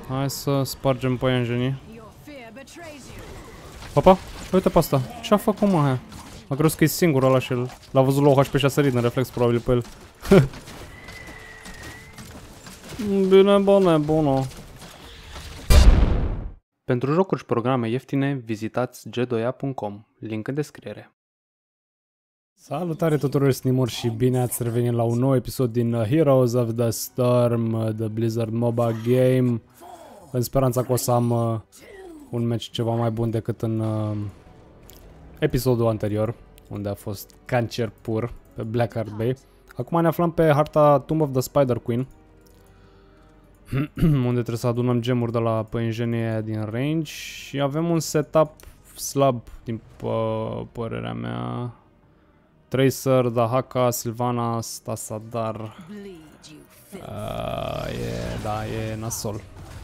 Hai să spargem păianjenii. Papa, uite pe asta. Ce-a făcut, mă, aia? A crezut că e singur ăla și l-a văzut low HP și a sărit în reflex probabil pe el. Bine, bună. Pentru jocuri și programe ieftine, vizitați g2a.com, link în descriere. Salutare tuturor, snimuri, și bine ați revenit la un nou episod din Heroes of the Storm, The Blizzard MOBA Game, în speranța că o să am un match ceva mai bun decât în episodul anterior, unde a fost cancer pur pe Blackheart Bay. Acum ne aflăm pe harta Tomb of the Spider Queen, unde trebuie să adunăm gemuri de la păinjenie din range și avem un setup slab din părerea mea. Tracer, Dahaka, Sylvana, Stasadar. E nasol.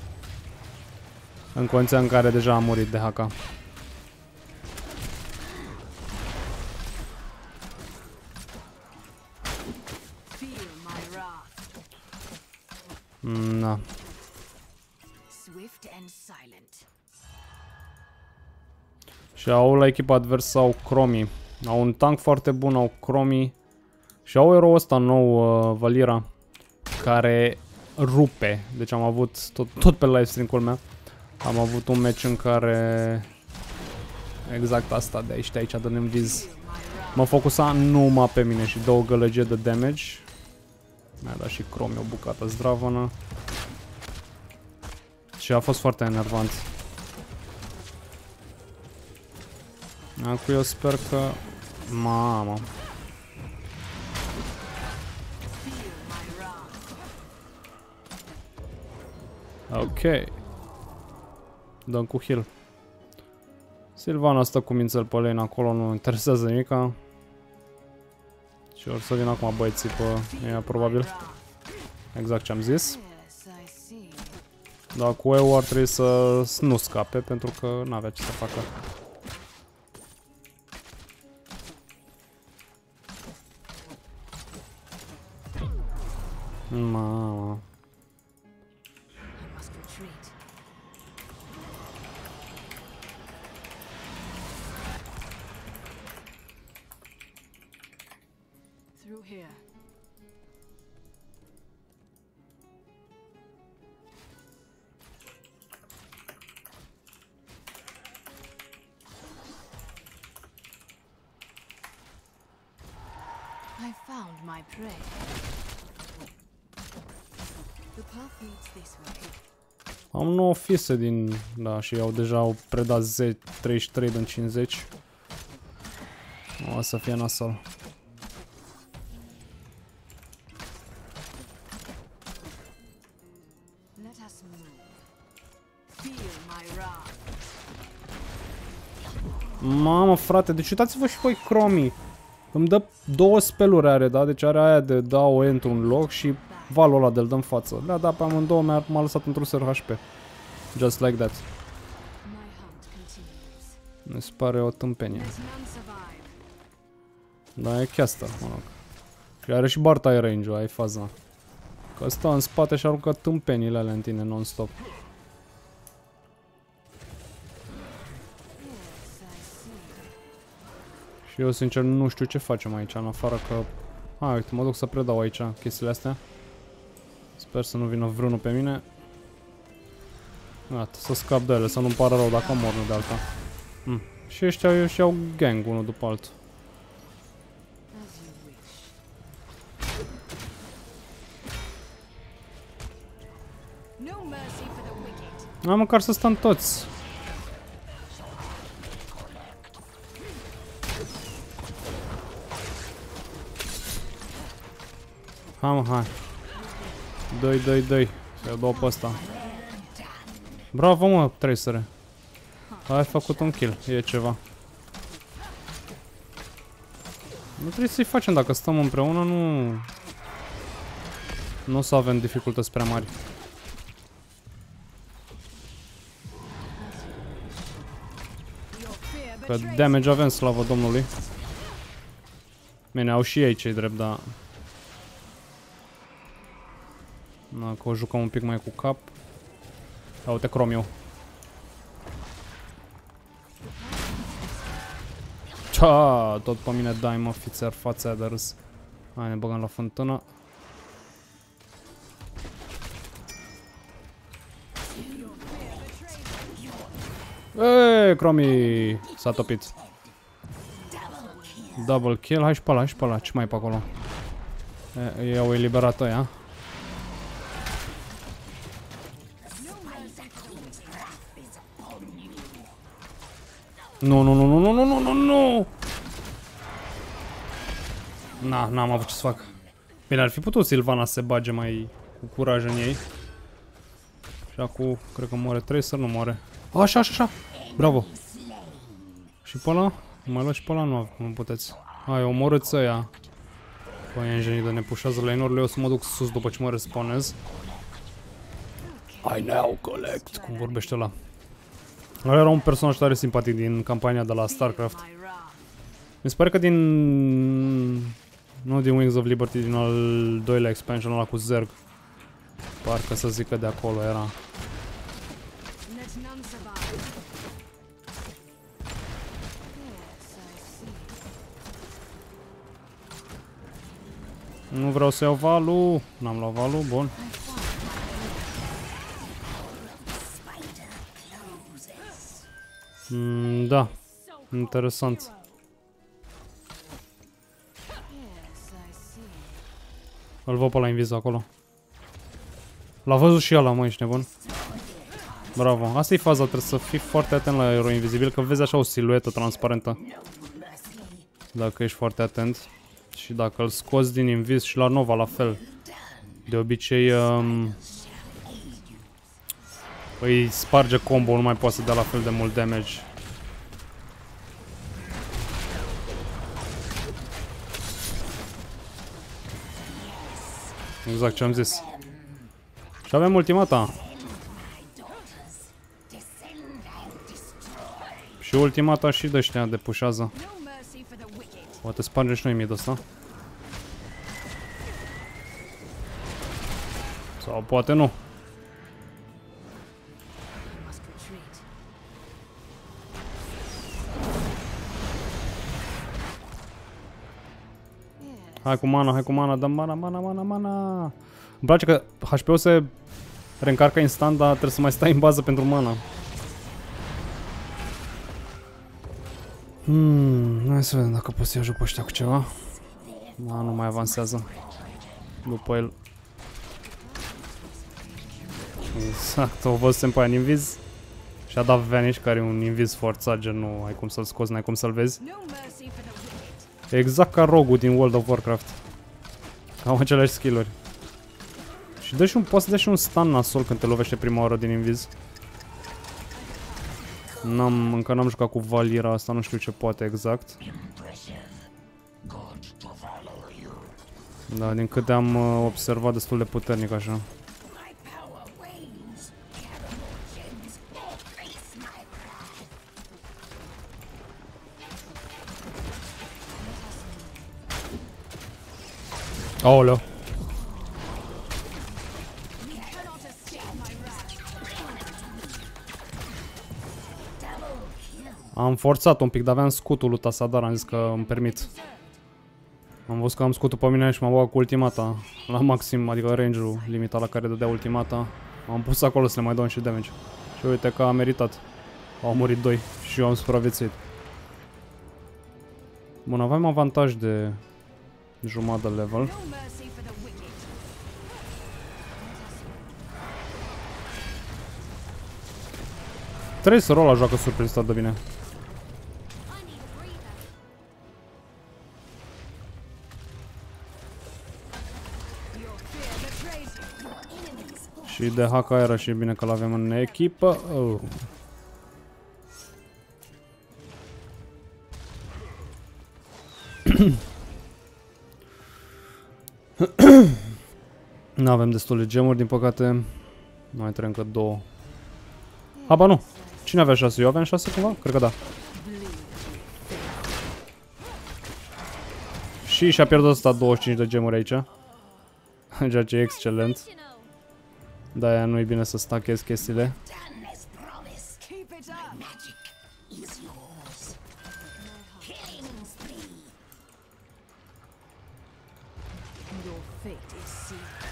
În condiția în care deja a murit Dahaka. Na. Și au la echipa adversă au Chromie. Au un tank foarte bun, au Chromie. Și au erou ăsta nou, Valira, care rupe. Deci am avut, tot pe livestream-ul meu, am avut un match în care exact asta de aici, de Nemviz mă focusa numai pe mine și două gălăgie de damage. Mi-a dat și Chromie o bucată zdravănă. Și a fost foarte enervant. Acum eu sper că... Mamă. Ok. Dăm cu heal. Sylvana stă cu mințel pe lane acolo, nu interesează nimica. Și or să vin acum băieții pe ea, probabil. Exact ce am zis. Dar cu EU ar trebui să nu scape, pentru că n-avea ce să facă. Mama. I found my prey. The path leads this way. Am 9 fise din... Da, și au predat 33 din 50. O să fie nasol. Mamă, frate, deci uitați-vă și voi Chromie. Îmi dă două speluri are, da? Deci are aia de dau într-un loc și valul ăla de-l dă în față. Le-a dat pe amândouă, m-a lăsat într-un ser HP. Just like that. Mi se pare o tâmpenie. Da, e caster, mă rog. Și are și Bartai range-ul, ai faza. Că stă în spate și aruncă tâmpenile alea în tine non-stop. Și eu sincer nu știu ce facem aici, în afară că... A, uite, mă duc să predau aici chestiile astea. Sper să nu vină vreunul pe mine. Gata, să scap de ele, să nu-mi pară rău dacă mor, nu de alta. Și ăștia își iau gang unul după altul. Am măcar să stăm toți. Hai. Doi. Să-i dau pe ăsta. Bravo, mă, Tracer. Ai făcut un kill, e ceva. Nu trebuie să-i facem, dacă stăm împreună, nu o să avem dificultăți prea mari. Că damage avem, slavă Domnului. Bine, au și ei cei drept, dar... Că o jucăm un pic mai cu cap. Ia uite Chromiu. Cia, tot pe mine dai, mă, fițer, fața aia de râs. Hai, ne băgăm la fântână. Eee, Chromi! S-a topit. Double kill, hai și pe ăla, hai și pe ăla. Ce mai e pe acolo? I-au eliberat ăia. Nu, nu, nu, nu, nu, nu, nu, nu, nu! Na, n-am avut ce să fac. Bine, ar fi putut Sylvana să se bage mai cu curaj în ei. Și acum, cred că moare Tracer, nu moare. Așa, așa, așa! Bravo! Și pe ăla? Mai luat și pe ăla? Nu puteți. Hai, omorâți ăia. Păi, engenii de ne pușează lane-urile, eu o să mă duc sus după ce mă respawnez. I now collect, cum vorbește ăla. Ăla era un personaj tare simpatic din campania de la StarCraft. Mi se pare că din... Nu din Wings of Liberty, din al doilea expansion ăla cu Zerg. Parcă să zic că de acolo era. Nu vreau să iau valul. N-am luat valul, bun. Da. Interesant. Îl văd pe la inviz acolo. L-a văzut și ăla, mă, ești nebun. Bravo. Asta e faza, trebuie să fii foarte atent la eroi invizibil, că vezi așa o siluetă transparentă. Dacă ești foarte atent. Și dacă îl scoți din invis și la Nova la fel. De obicei îi sparge combo, nu mai poate să dea la fel de mult damage. Exact ce am zis. Și avem ultimata. Și ultimata și de ăștia de pușează. Poate sparge și noi mid ăsta. Sau poate nu. Hai cu mana, dăm mana. Îmi place că HP-ul se reîncarcă instant, dar trebuie să mai stai în bază pentru mana. Hai să vedem dacă pot să-i ajut pe ăștia cu ceva. Da, nu mai avansează. După el. Exact, o văzusem pe aia în inviz. Și-a dat vanish, care e un inviz forțat, gen nu ai cum să-l scoți, n-ai cum să-l vezi. Exact ca Rogue din World of Warcraft. Au aceleași skill-uri. Și dă și poate să dea și un stun nasol când te lovește prima oară din inviz. Încă n-am jucat cu Valira asta, nu știu ce poate exact. Da, din câte am observat, destul de puternic așa. Aoleu. Am forțat un pic, dar aveam scutul lui Tassadar, am zis că îmi permit. Am văzut că am scutul pe mine și m-am băgat cu ultimata la maxim, adică range-ul limitat la care dădea ultimata. Am pus acolo să le mai dau și damage. Și uite că a meritat. Au murit 2 și eu am supraviețuit. Bun, aveam avantaj de jumătate de level. Tracer ăla joacă surprins de bine. Și de hack era și bine că l-avem în echipă. Nu avem destule gemuri, din păcate. Mai trebuie încă 2. Aba nu. Cine avea 6? Eu aveam 6 cumva? Cred că da. Și și-a pierdut ăsta 25 de gemuri aici. Ceea ce e excelent. De-aia nu e bine să stachezi chestiile. Keep it up. Your fate is sealed.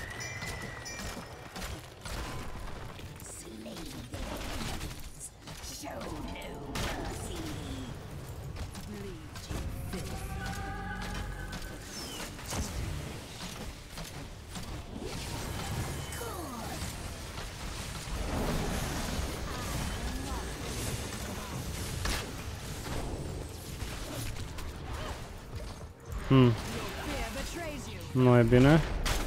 Fear betrays you. Nu e bine.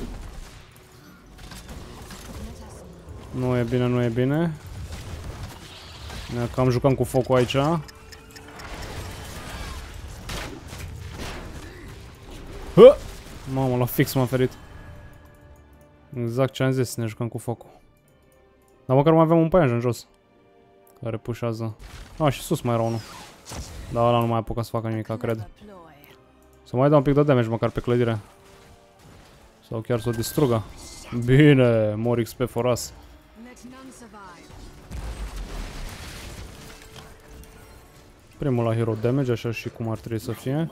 Nu e bine, nu e bine. Ne cam jucăm cu focul aici. Hă! Mamă, la fix m-am ferit. Exact ce am zis, ne jucăm cu focul. Dar măcar mai avem un paianjen jos care pușează. Ah, și sus mai era unul. Dar ăla nu mai apucă să facă nimic, cred. Să mai dau un pic de damage măcar pe clădire. Sau chiar să o distrugă. Bine, mor XP for us. Primul la hero damage, așa și cum ar trebui să fie.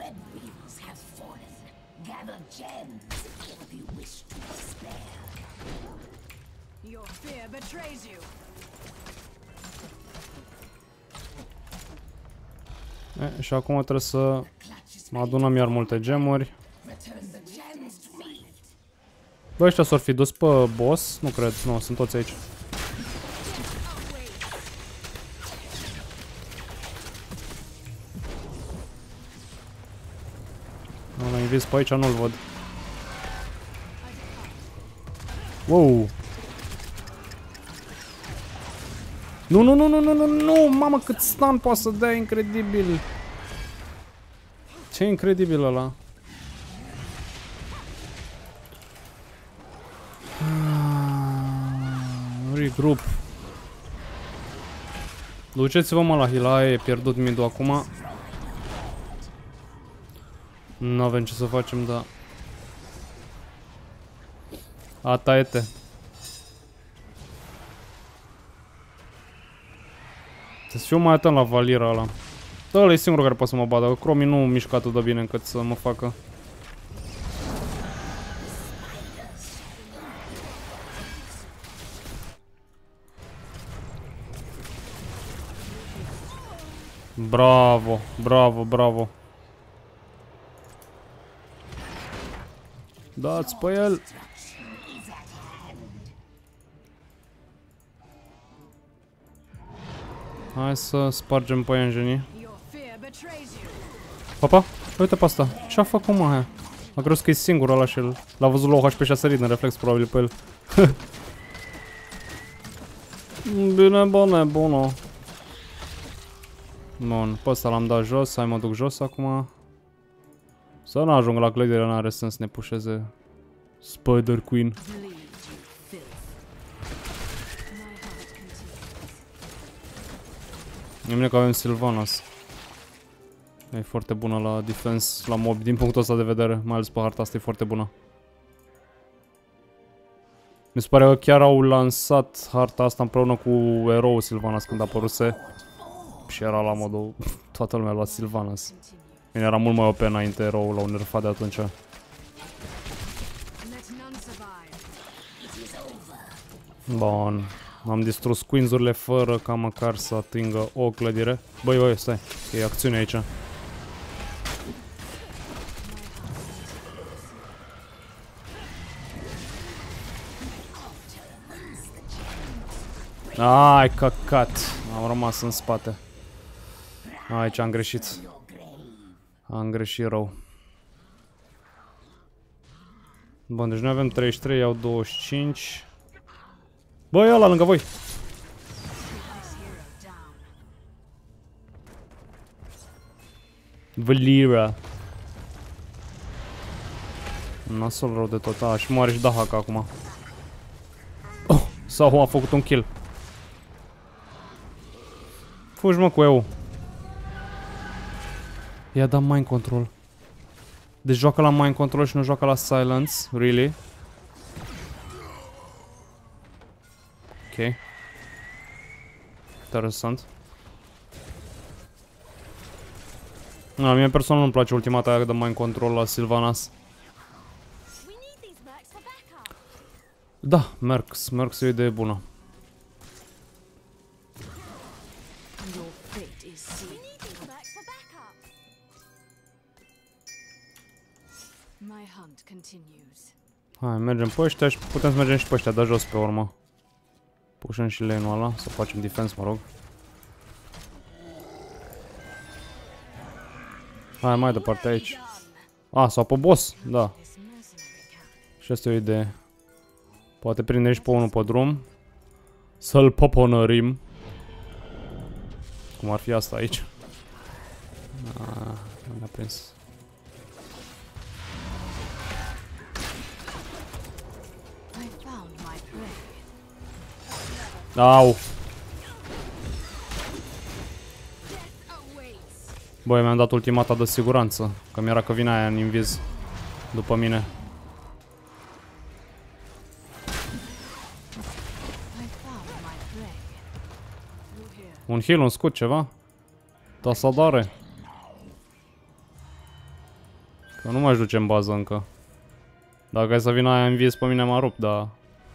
Și acum trebuie să mă adunăm iar multe gemuri. Bă, ăștia s-or fi dus pe boss? Nu cred, nu, sunt toți aici. L-am invis pe aici, nu-l văd. Wow! Nu, nu, nu, nu, nu, nu, nu! Mamă, cât stun poate să dea, incredibil! Ce incredibil ăla! Regroup. Duceți-vă mă la Hilaie, e pierdut mid-ul acum. Nu avem ce să facem, da. Ataete. Să fiu mai atent la Valira ăla. Da, ăla e singurul care poate să mă bată. Chromii nu mișcă atât de bine încât să mă facă. Bravo, bravo, bravo. Dați pe el. Hai să spargem paianjenii. Papa, uite pe asta. Ce-a făcut, mă, aia? A crezut că e singur ăla și el. L-a văzut low HP și a sărit în reflex probabil pe el. Bine, bune, bună. Bun, pe ăsta l-am dat jos, hai mă duc jos acum. Să nu ajung la clădire, n-are sens să ne pușeze Spider Queen. E bine că avem Sylvanas. E foarte bună la defense, la mob, din punctul ăsta de vedere, mai ales pe harta asta e foarte bună. Mi se pare că chiar au lansat harta asta împreună cu eroul Sylvanas când a apăruse. Și era la modul, toată lumea a luat Sylvanas. Bine, era mult mai OP înainte eroul, l-au nerfat de atunci. Bun. Am distrus queens-urile fără ca măcar să atingă o clădire. Băi, băi, stai, e acțiune aici. Ai, căcat. Am rămas în spate. Aici am greșit. Am greșit rău. Bun, deci noi avem 33, iau 25. Băi, ăla lângă voi. Valira. Nasol rău de tot. A, și moare și Dahaka acum. Oh, sau a făcut un kill. Fugi, mă, cu eu. I-a dat mind control. Deci joacă la mind control și nu joacă la silence. Really? Ok. Interesant. Na, mie personal nu-mi place ultimata aia de mind control la Sylvanas. We need these mercs for backup. Da, Mercs e o idee bună. Your fate is sealed. We need these mercs for backup. My hunt continues. Hai, mergem pe ăștia și putem să mergem și pe ăștia de jos pe urmă. Pușăm și lane-ul ăla, să facem defense, mă rog. Hai mai departe aici. A, sau pe boss, da. This mercenary camp. Și asta e o idee. Poate prindem și pe unul pe drum. Să-l poponărim. Cum ar fi asta aici. Nu mi-a prins. I found my prey. Au! Death awaits. Băi, mi-am dat ultimata de siguranță. Că mi-era că vine aia în inviz. După mine. I found my prey. You here? Un heal, un scut, ceva? Tasadare. Că nu mai duce în bază încă. Dacă ai să vină aia în viz pe mine m-a rupt, dar...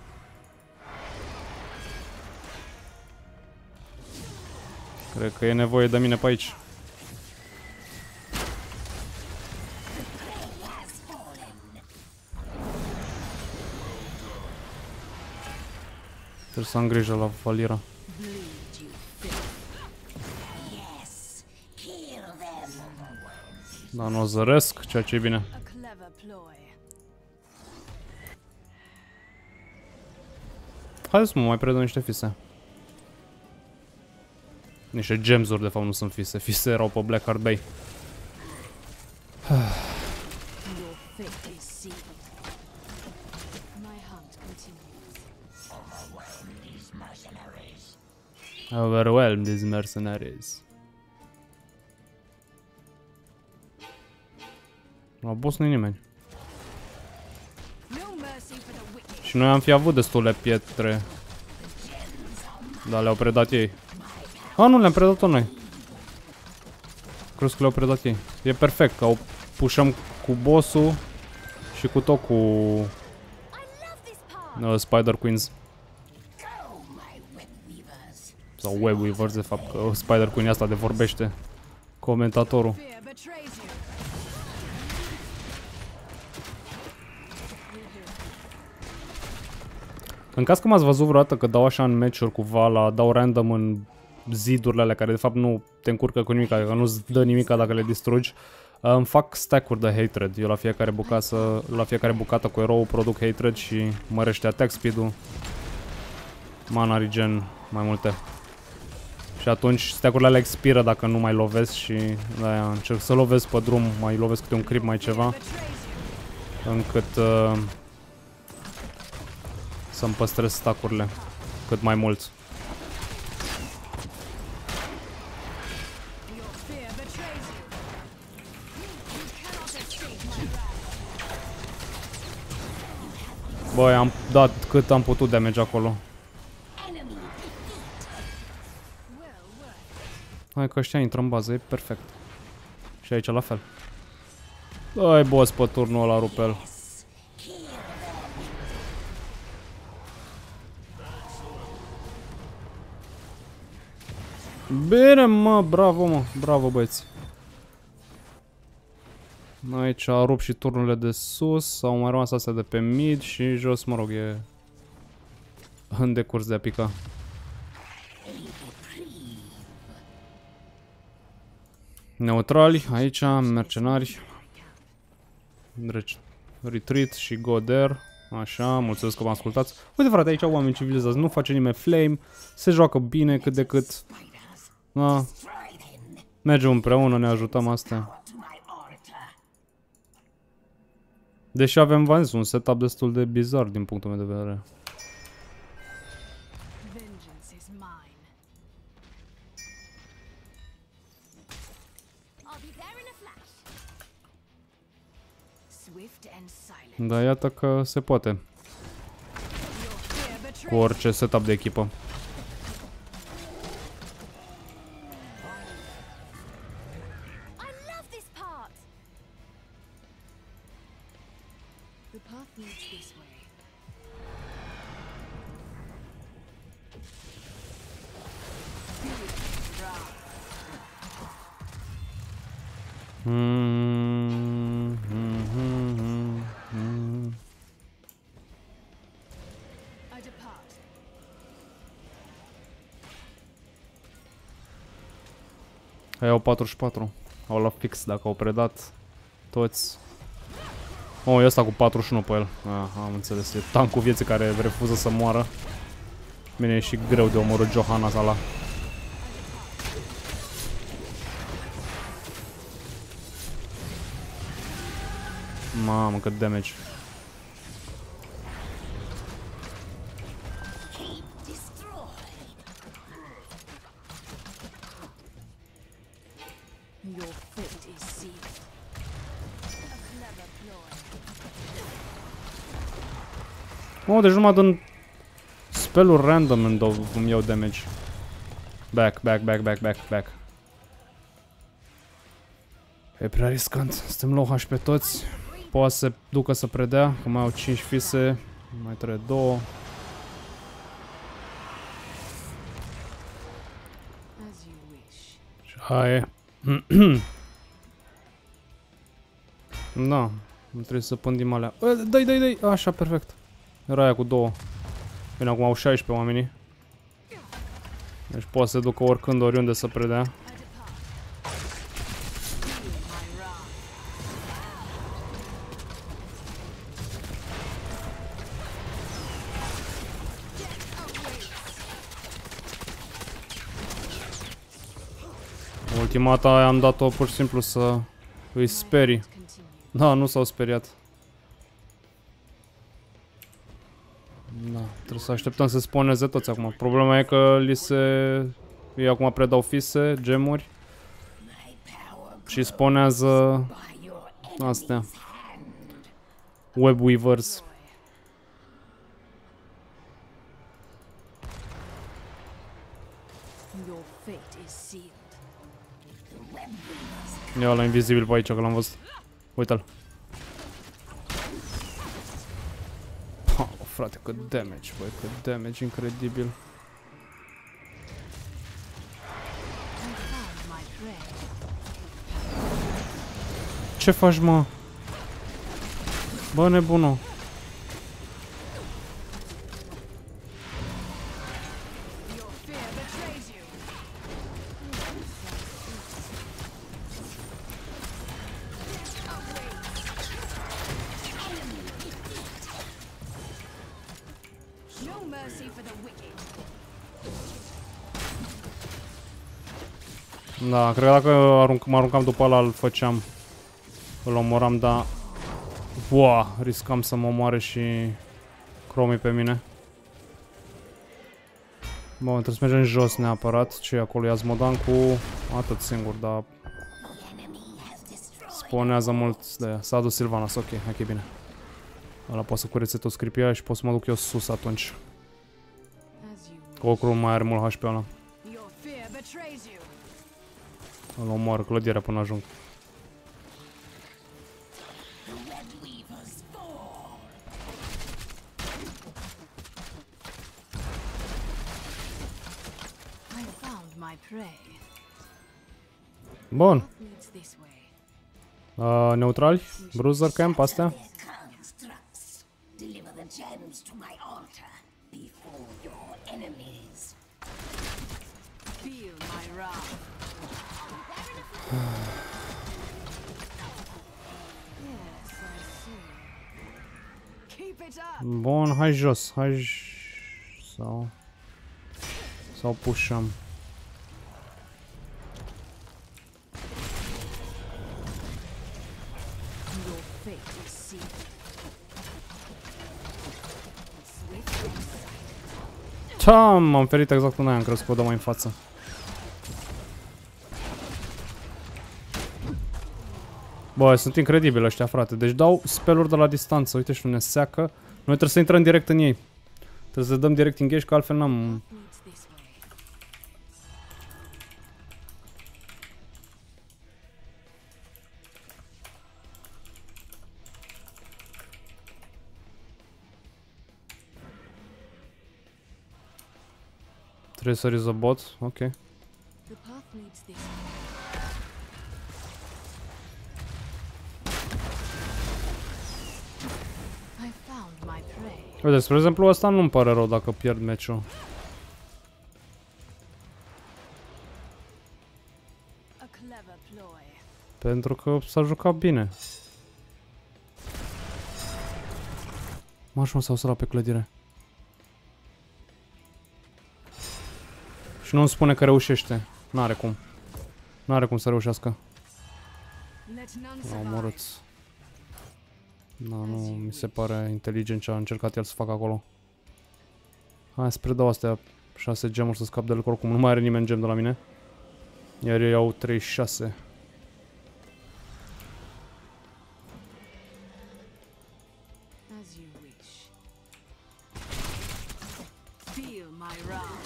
Cred că e nevoie de mine pe aici. Trebuie să am grijă la Valira. Bleed, you filth. Dar nu o zăresc, ceea ce e bine. A clever ploy. Haideți mă, mai predăm niște fise. Niște gemsuri, de fapt, nu sunt fise. Fise erau pe Blackheart Bay. Your fate is sealed. My hunt continues. Overwhelm these mercenaries. La boss nu-i nimeni. No mercy for the wicked. Și noi am fi avut destule pietre. Dar le-au predat ei. A, nu, le-am predat-o noi. Crezi că le-au predat ei. E perfect, că pușăm cu bossul și cu tot cu I love this part. Spider Queens. Sau Web Weavers, de fapt, că Spider Queen e asta de vorbește comentatorul. Fear betrays you. În caz că m-ați văzut vreodată că dau așa în match-uri cu Vala, dau random în zidurile alea care de fapt nu te încurcă cu nimic, că nu-ți dă nimic dacă le distrugi, îmi fac stack-uri de hatred. Eu la fiecare bucată cu erou produc hatred și mărește attack speed-ul, mana regen, mai multe. Și atunci stack-urile alea expiră dacă nu mai lovesc și de-aia încerc să lovesc pe drum, mai lovesc câte un creep, mai ceva, încât să-mi păstrez stack-urile cât mai mult. Your fear betrays you. You cannot escape my wrath. Băi, am dat cât am putut damage acolo. Hai că ăștia intră în bază, e perfect. Și aici la fel. Dă-i boss pe turnul ăla, rupe-l. Bine, mă, bravo, mă, bravo, băieți. Aici a rupt și turnurile de sus, sau mai rămas astea de pe mid și jos, mă rog, e în decurs de a pica. Neutrali, aici, mercenari. Retreat și go there. Așa, mulțumesc că m-am ascultat. Uite, frate, aici oameni civilizați, nu face nimeni flame, se joacă bine cât de cât. Da. Mergem împreună, ne ajutăm astea. Deși avem, v-am zis, un setup destul de bizar din punctul meu de vedere. Vengeance is mine. I'll be there in a flash. Swift and silent. Da, iată că se poate. Your fear cu orice setup de echipă. I love this part. The path leads this way. I depart. Aia au 44. Au la fix dacă au predat toți. Oh, e ăsta cu 41 pe el. Ah, am înțeles. E tancul vieții care refuză să moară. Bine, e și greu de omorât Johanna ăla. Mamă, cât damage. Your fate is sealed. A clever ploy. Oh, deci numai dând spell-uri random îmi iau damage. Back. E prea riscant. Suntem low HP toți. Poate să ducă să predea, că mai au 5 fise. Mai trebuie 2. As you wish. Și aia e. Da, nu trebuie să pândim alea. Dai! Așa, perfect. Era aia cu 2. Bine, acum au 16 oamenii. Deci poate să se ducă oricând, oriunde să predea. Ultimata aia am dat-o pur și simplu să îi sperii. Da, nu s-au speriat. Da, trebuie să așteptăm să spawneze toți acum. Problema e că ei acum predau fise, gemuri. Și spawnează astea. Web weavers. Your fate is sealed. E ăla invizibil pe aici, că l-am văzut. Uite-l. Frate, cât damage, băi, cât damage incredibil. I found my prey. Ce faci, mă? Bă, nebunul. Your fear betrays you. No mercy for the wicked. Da, cred că dacă mă aruncam după ăla, îl făceam. Îl omoram, dar... Wow, riscam să mă omoare și... Chromii pe mine. Bun, trebuie să mergem jos neapărat. Ce e acolo? E Azmodan cu... Atât singur, dar... Spawnează mult de aia. S-a dus Sylvanas, ok, hai că e bine. Ăla poate să curețe toți creepii aia și pot să mă duc eu sus atunci. As you Că oricum mai are mult HP ăla. Your fear betrays you. Îl omor clădirea până ajung. I found my prey. Bun. Path leads this way. Neutrali? Bruiser camp, astea? Constructs. Deliver the gems to my altar before your enemies. Feel my wrath. Yes, I see. Keep it up. Bun, hai jos, Sau pușăm. Your fate is sealed. Swift insight. M-am ferit exact în aia, am crezut că o dă mai în față. Bă, sunt incredibili ăștia, frate. Deci dau spell-uri de la distanță. Uite și nu ne seacă. Noi trebuie să intrăm direct în ei. Trebuie să dăm direct engage, că altfel n-am... Needs this way. Trebuie să rezobot, ok. The path leads this way. I found my prey. Uite, spre exemplu, ăsta nu-mi pare rău dacă pierd meciul. A clever ploy. Pentru că s-a jucat bine. Marș, mă, s-au sărat pe clădire. Și nu-mi spune că reușește. N-are cum. N-are cum să reușească. Let none L-au survive. omorât. Da, nu mi se pare inteligent ce a încercat el să facă acolo. Hai să predau astea 6 gemuri să scap de lucru, oricum nu mai are nimeni gem de la mine. Iar ei au 36. As you wish. Feel my wrath.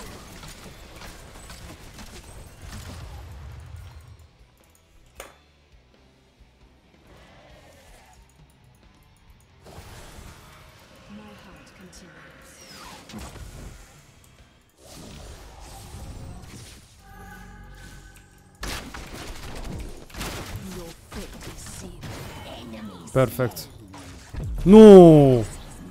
My hunt continues. Your fate is sealed. Perfect. Nu!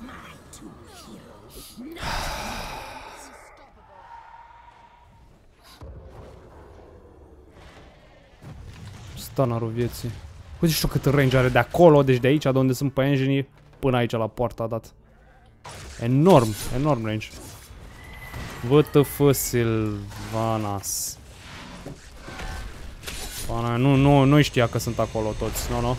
Stunnerul vieții. Uite și cât range are de acolo, deci de aici, de unde sunt pe enginii, până aici la poartă a dat. Enorm, enorm range. WTF Sylvanas. Pana, nu știa că sunt acolo toți, nu.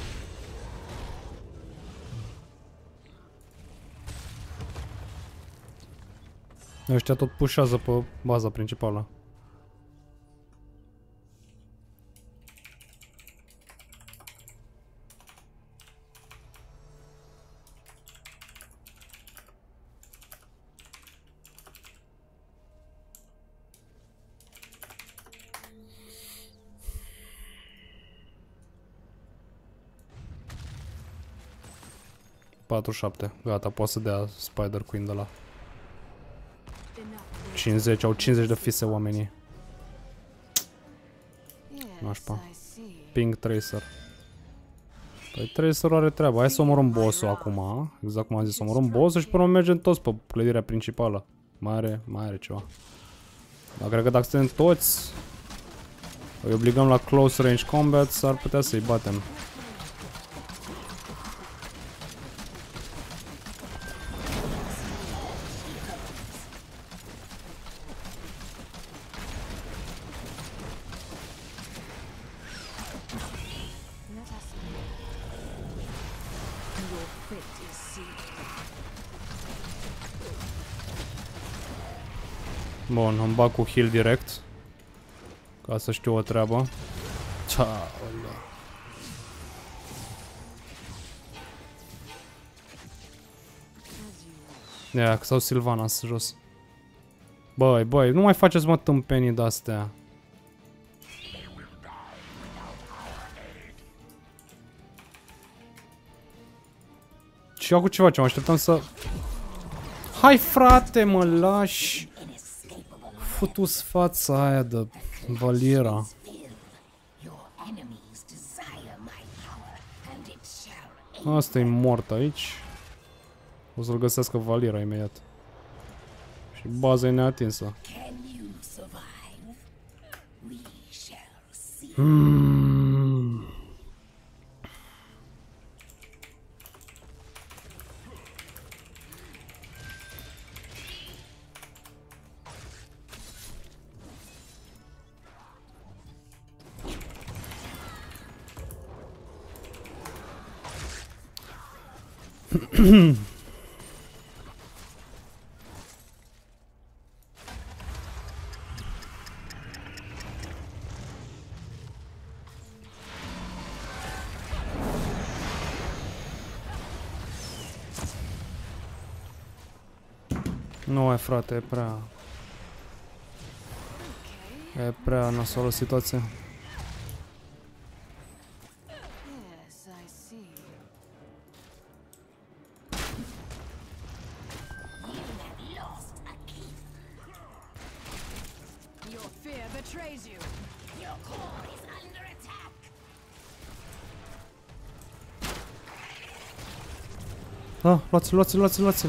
Ăștia tot pușează pe baza principală. ...47. Gata, poate să dea Spider Queen de la... 50, au 50 de fise oamenii. Nașpa. Ping Tracer. Păi Tracer are treaba. Hai să omorâm boss-ul acum. Exact cum am zis, omorâm boss-ul și până mergem toți pe clădirea principală. Mai are ceva. Dar cred că dacă suntem toți, îi obligăm la close range combat, s-ar putea să-i batem. Let us live. Your fate is sealed. Bun, îmi bag cu heal direct. Ca să știu o treabă. Cealaltă. As you wish. Ia, sau Sylvanas jos. Băi, nu mai faceți mă tâmpenii de-astea. Și acum ce facem? Așteptăm să... Hai frate, mă lași! Futu-s fața aia de Valeera. Your enemies desire my power, and it shall Asta e mort aici. O să-l găsească Valeera imediat. Și baza e neatinsă. Can you survive? We shall see. Nu, e frate, e prea... E prea nasoală situația. Yes, I see. Your fear betrays you. Your core is under attack. Da, luați-l, luați-l, luați-l, luați-l.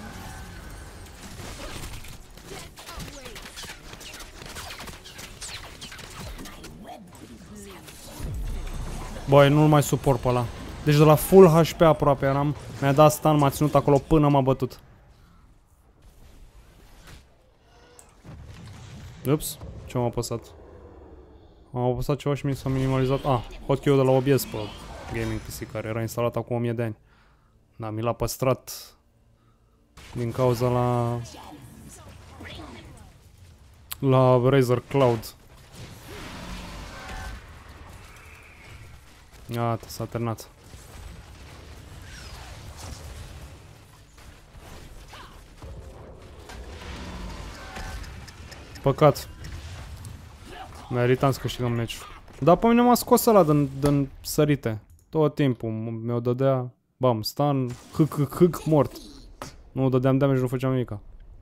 Băi, nu-l mai suport pe ăla. Deci de la full HP aproape eram. Mi-a dat stun, m-a ținut acolo până m-a bătut. Ups, ce m-a apăsat? Am apăsat ceva și mi s-a minimalizat. Ah, hotkey-ul de la OBS pe Gaming PC, care era instalat acum 1000 de ani. Da, mi l-a păstrat din cauza la Razer Cloud. Gata, s-a terminat. Păcat. Meritam să câștigăm meciul. Dar pe mine m-a scos ăla din sărite. Tot timpul mi-o dădea. Bam, stun, hâc, mort. Nu dădeam damage, nu făceam nimica.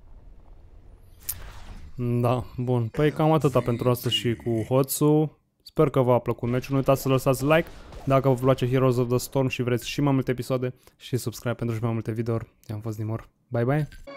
Da, bun. Păi cam atâta pentru asta și cu Hotsu. Sper că v-a plăcut meciul. Nu uitați să lăsați like dacă vă place Heroes of the Storm și vreți și mai multe episoade. Și subscribe pentru și mai multe videouri. Eu am fost Nimor. Bye, bye!